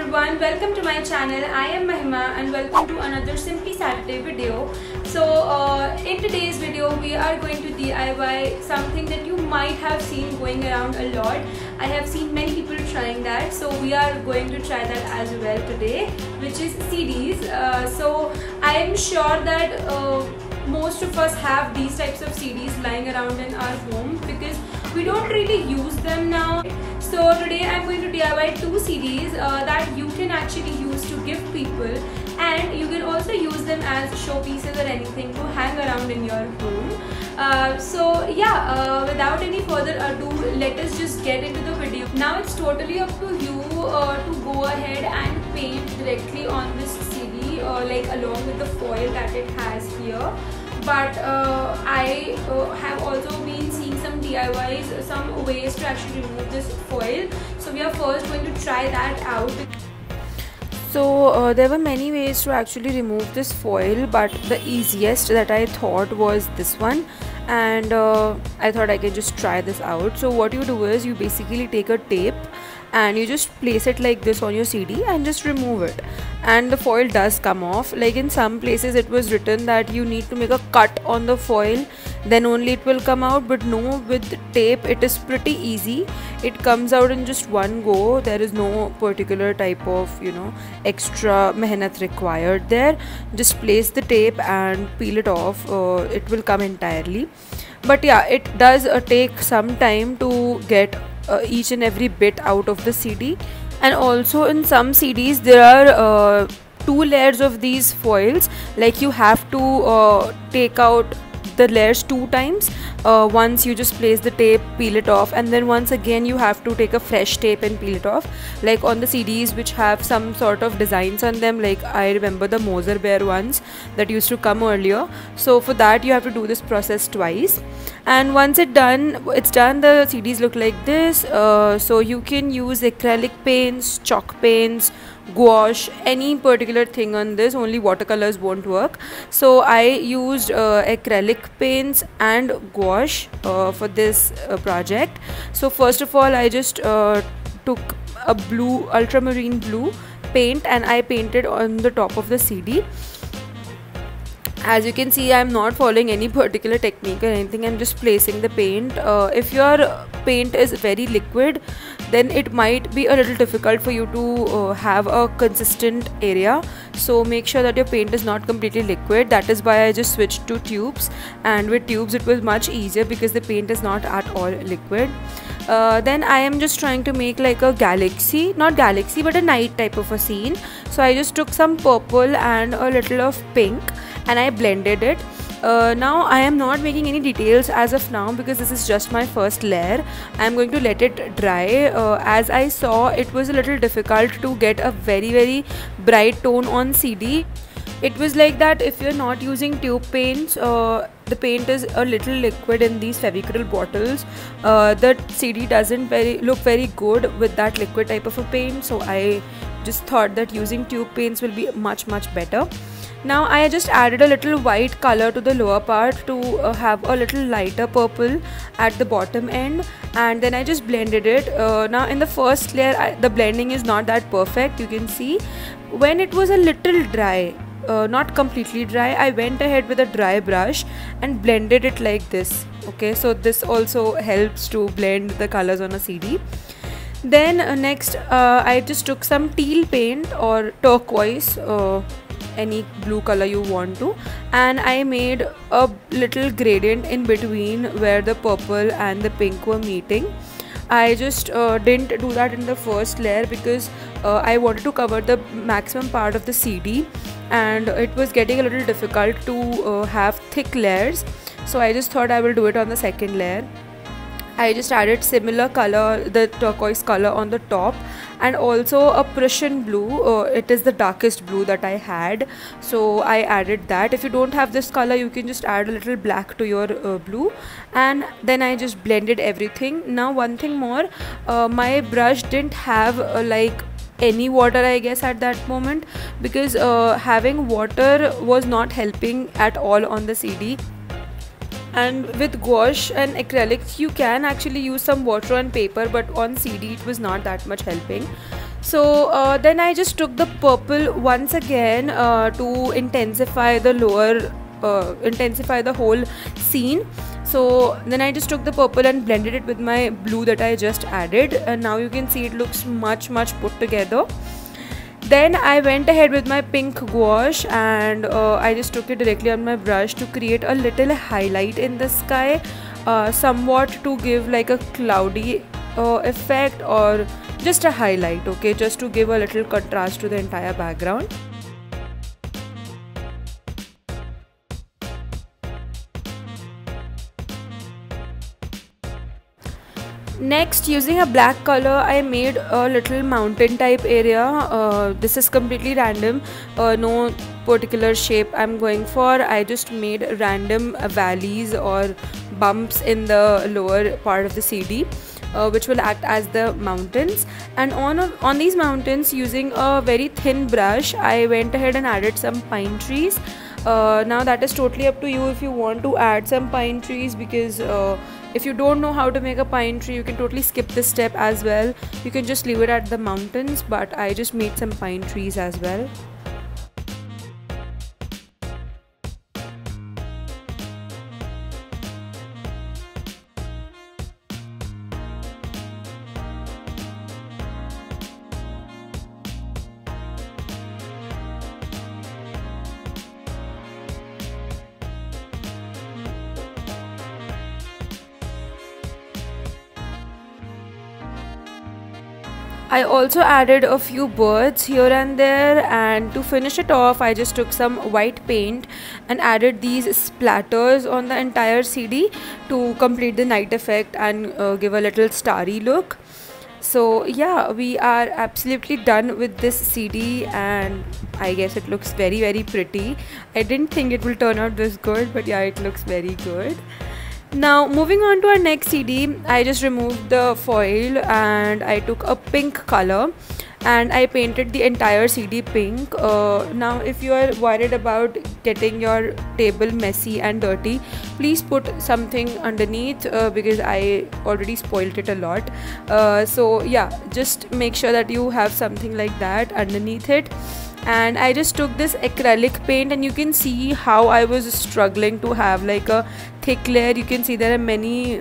everyone, welcome to my channel. I am Mahima and welcome to another Simply Saturday video. So in today's video we are going to DIY something that you might have seen going around a lot. I have seen many people trying that, so we are going to try that as well today, which is CDs. So I am sure that most of us have these types of CDs lying around in our home because we don't really use them now. So today I'm going to DIY two CDs that you can actually use to give people, and you can also use them as showpieces or anything to hang around in your home. Without any further ado, let us just get into the video. Now it's totally up to you to go ahead and paint directly on this CD, like along with the foil that it has here. But I have also been seeing some DIYs, some ways to actually remove this foil. So we are first going to try that out. So there were many ways to actually remove this foil, but the easiest that I thought was this one, and I thought I could just try this out. So what you do is you basically take a tape and you just place it like this on your CD and just remove it, and the foil does come off. Like in some places it was written that you need to make a cut on the foil, then only it will come out, but no, with tape it is pretty easy. It comes out in just one go. There is no particular type of extra mehnat required there. Just place the tape and peel it off, it will come entirely. But yeah, it does take some time to get each and every bit out of the CD. And also in some CDs there are two layers of these foils. Like you have to take out the layers two times. Once you just place the tape, peel it off, and then once again you have to take a fresh tape and peel it off. Like on the CDs which have some sort of designs on them, like I remember the Moser Bear ones that used to come earlier. So for that you have to do this process twice, and once it's done, the CDs look like this. So you can use acrylic paints, chalk paints, gouache, any particular thing on this. Only watercolors won't work. So I used acrylic paints and gouache for this project. So first of all I just took a blue, ultramarine blue paint, and I painted on the top of the CD. As you can see, I'm not following any particular technique or anything. I'm just placing the paint. If your paint is very liquid, then it might be a little difficult for you to have a consistent area. So make sure that your paint is not completely liquid. That is why I just switched to tubes, and with tubes it was much easier because the paint is not at all liquid. Then I am just trying to make like a galaxy, not galaxy but a night type of a scene. So I just took some purple and a little of pink and I blended it. Now I am not making any details as of now because this is just my first layer. I am going to let it dry. As I saw, it was a little difficult to get a very bright tone on CD. It was like that if you're not using tube paints, the paint is a little liquid in these Fevicryl bottles. The CD doesn't look very good with that liquid type of a paint. So I just thought that using tube paints will be much better. Now I just added a little white color to the lower part to have a little lighter purple at the bottom end, and then I just blended it. Now in the first layer the blending is not that perfect. You can see when it was a little dry, not completely dry, I went ahead with a dry brush and blended it like this. Okay, so this also helps to blend the colors on a CD. Then next I just took some teal paint or turquoise, any blue color you want to, and I made a little gradient in between where the purple and the pink were meeting. I just didn't do that in the first layer because I wanted to cover the maximum part of the CD, and it was getting a little difficult to have thick layers. So I just thought I will do it on the second layer. I just added similar color, the turquoise color on the top, and also a Prussian blue. It is the darkest blue that I had, so I added that. If you don't have this color, you can just add a little black to your blue, and then I just blended everything. Now one thing more, my brush didn't have like any water, I guess, at that moment, because having water was not helping at all on the CD. And with gouache and acrylics you can actually use some water on paper, but on CD it was not that much helping. So then I just took the purple once again to intensify the whole scene. So then I just took the purple and blended it with my blue that I just added, and now you can see it looks much put together. Then I went ahead with my pink gouache and I just took it directly on my brush to create a little highlight in the sky, somewhat to give like a cloudy effect, or just a highlight, okay, just to give a little contrast to the entire background. Next, using a black color, I made a little mountain type area. This is completely random, no particular shape I'm going for. I just made random valleys or bumps in the lower part of the CD, which will act as the mountains. And on these mountains, using a very thin brush, I went ahead and added some pine trees. Now that is totally up to you if you want to add some pine trees, because if you don't know how to make a pine tree, you can totally skip this step as well. You can just leave it at the mountains, but I just made some pine trees as well. I also added a few birds here and there, and to finish it off I just took some white paint and added these splatters on the entire CD to complete the night effect and give a little starry look. So yeah, we are absolutely done with this CD, and I guess it looks very pretty. I didn't think it will turn out this good, but yeah, it looks very good. Now moving on to our next CD, I just removed the foil and I took a pink color and I painted the entire CD pink. Now if you are worried about getting your table messy and dirty, please put something underneath, because I already spoiled it a lot. So yeah, just make sure that you have something like that underneath it. And I just took this acrylic paint, and you can see how I was struggling to have like a thick layer. You can see there are many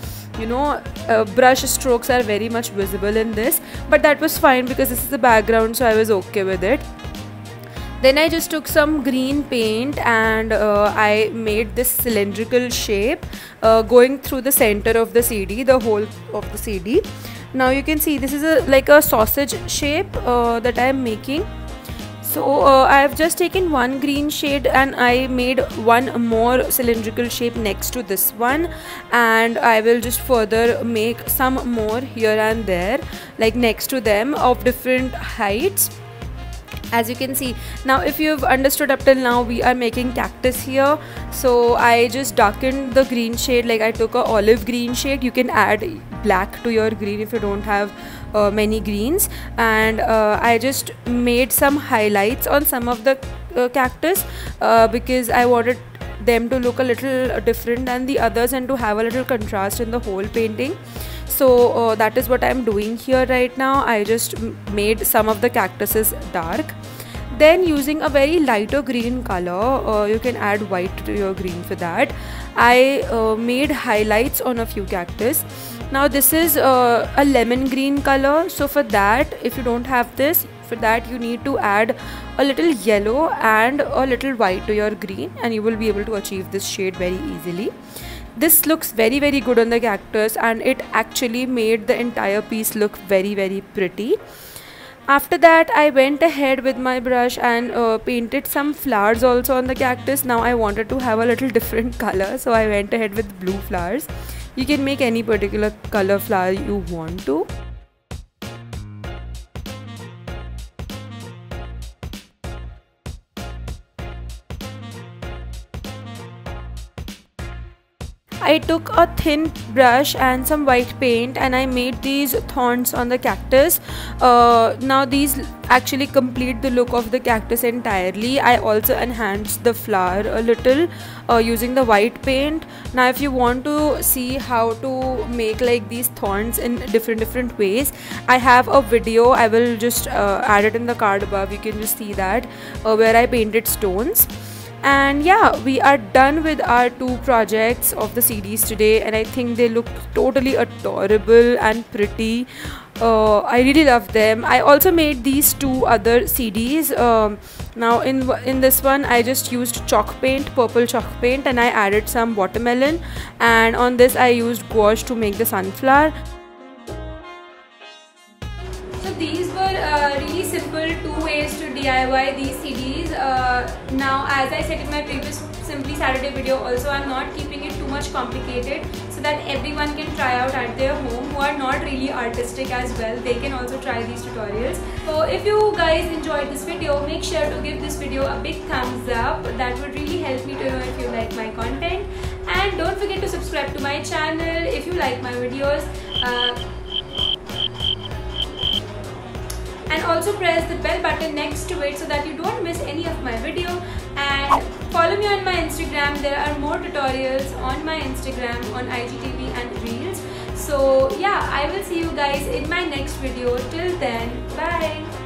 brush strokes are very much visible in this, but that was fine because this is the background, so I was okay with it. Then I just took some green paint and I made this cylindrical shape going through the center of the CD, the whole of the CD. Now you can see this is like a sausage shape that I am making. So I have just taken one green shade and I made one more cylindrical shape next to this one, and I will just further make some more here and there, like next to them, of different heights. As you can see, now if you've understood up till now, we are making cactus here. So I just darkened the green shade, like I took a olive green shade. You can add black to your green if you don't have many greens, and I just made some highlights on some of the cactus because I wanted them to look a little different than the others and to have a little contrast in the whole painting. So that is what I am doing here right now. I just made some of the cactuses dark. Then using a very lighter green color, you can add white to your green for that. I made highlights on a few cactus. Now this is a lemon green color, so for that, if you don't have this, for that you need to add a little yellow and a little white to your green, and you will be able to achieve this shade very easily. This looks very good on the cactus, and it actually made the entire piece look very pretty. After that, I went ahead with my brush and painted some flowers also on the cactus. Now I wanted to have a little different color, so I went ahead with blue flowers. You can make any particular color flower you want to. I took a thin brush and some white paint and I made these thorns on the cactus. Now these actually complete the look of the cactus entirely. I also enhanced the flower a little using the white paint. Now if you want to see how to make like these thorns in different ways, I have a video. I will just add it in the card above. You can just see that where I painted stones. And yeah, we are done with our 2 projects of the CDs today, and I think they look totally adorable and pretty. I really love them. I also made these 2 other CDs. Now in this one I just used chalk paint, purple chalk paint, and I added some watermelon, and on this I used gouache to make the sunflower. So these were really simple 2 ways to DIY these CDs. Now, as I said in my previous Simply Saturday video also, I'm not keeping it too much complicated so that everyone can try out at their home who are not really artistic as well. They can also try these tutorials. So if you guys enjoyed this video, make sure to give this video a big thumbs up. That would really help me to know if you like my content. And don't forget to subscribe to my channel if you like my videos. And also press the bell button next to it so that you don't miss any of my video. And follow me on my Instagram. There are more tutorials on my Instagram, on IGTV and Reels. So yeah, I will see you guys in my next video. Till then, bye.